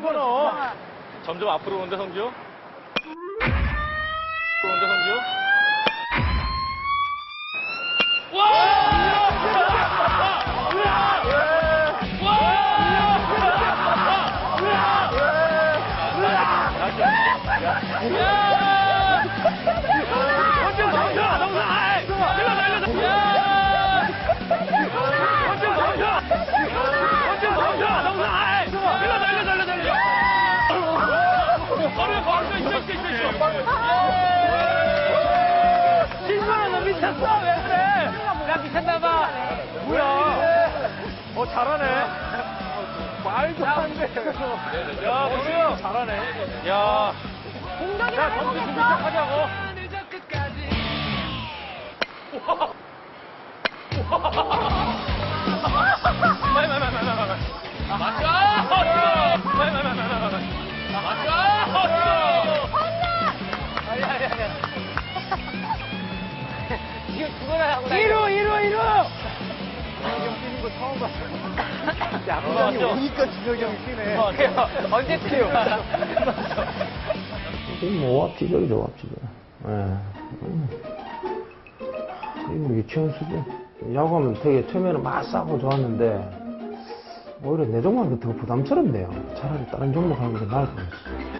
집어넣어. 점점 앞으로 오는데, 성주? 오는데, 성주? 미쳤어! 왜 그래? 나 미쳤나봐. 뭐야? 잘하네. 말도 안 돼. 야, 동우 잘하네. 야. 공격이 야, 정수 준비 시작하자고. 지금 죽어라 하고. 1호! 진혁이 형 뛰는 거 처음 봤어. 야구장이 오니까 진혁이 형이 뛰네. 언제 뛰어? 뭐 합치적이죠, 합치적. 예. 이거 유치원 수준. 야구하면 되게 처음에는 막 싸고 좋았는데, 오히려 내 종목이 더 부담스럽네요. 차라리 다른 종목 하는 게 나을 것 같아요.